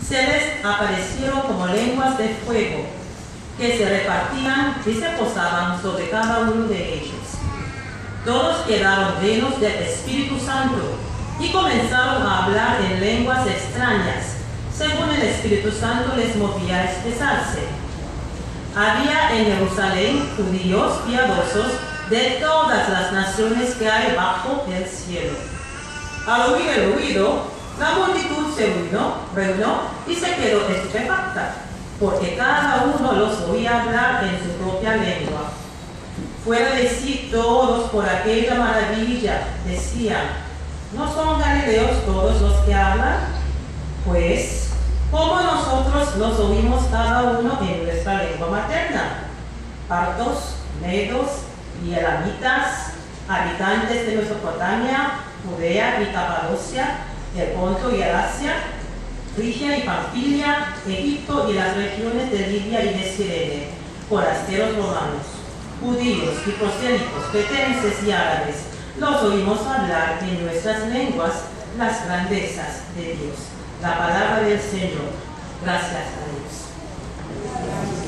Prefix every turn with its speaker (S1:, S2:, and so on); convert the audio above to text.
S1: se les aparecieron como lenguas de fuego, que se repartían y se posaban sobre cada uno de ellos. Todos quedaron llenos del Espíritu Santo y comenzaron a hablar en lenguas extrañas, según el Espíritu Santo les movía a expresarse. Había en Jerusalén judíos piadosos de todas las naciones que hay bajo el cielo. Al oír el ruido, la multitud se reunió y se quedó estupefacta, porque cada uno los oía hablar en su propia lengua. Fuera de sí todos por aquella maravilla decían: ¿no son galileos todos los que hablan? Pues, ¿cómo nosotros los oímos cada uno en nuestra lengua materna? Partos, medos y elamitas, habitantes de Mesopotamia, Judea y Capadocia, el Ponto y el Asia, Frigia y Panfilia, Egipto y las regiones de Libia y de Cirene, forasteros romanos, judíos y prosélitos, cretenses y árabes, los oímos hablar en nuestras lenguas las grandezas de Dios. La palabra del Señor. Gracias a Dios.